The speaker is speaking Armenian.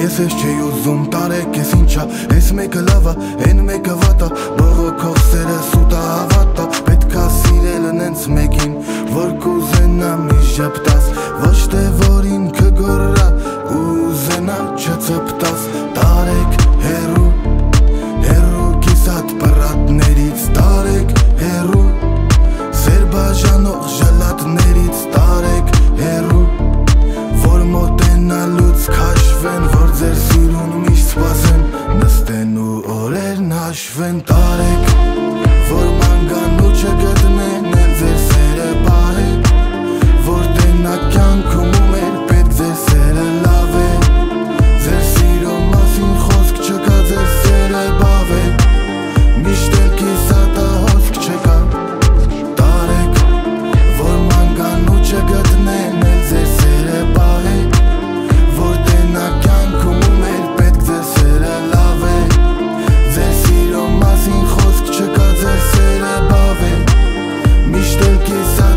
Ես ես չէի ուզում տարեք ես ինչա Ես մեկը լավա, են մեկը վատա Բողոքող սերը սուտա հավատա Պետքա սիրելը նենց մեկին Որ կուզենա մի ժպտաս Ոչ թե որ ինքը գորրա Ուզենա չծպտաս Տարեք հերու Հերու կիսատ պրատներից Տարեք հերու Սերբաժանող ժլատներից Տարեք հերու Որ մոտենալուց քաշվեն Որ ձեր սիրուն միշտ սպասեն Նստեն ու օրերն հաշվեն Տարեք Որ մանգան ու չգտնեն Էլ ձեր սերը պահեն Որ տենա կյանքում ու մեր պետք ձեր սերը լավ է Ձեր սիրո մասին խոսք չկա ձեր սերը բավ է Միշտ էլ կիսատա հոսք չկա Տարեք Որ մանգան ու չգտնեն Էլ ձեր սերը պահեն Որ տենա կյանքում ու մեր պետք ձեր սերը լավ է Ձեր սիրո մասին խոսք չկա ձեր սերը բավ է Միշտ էլ կիսատա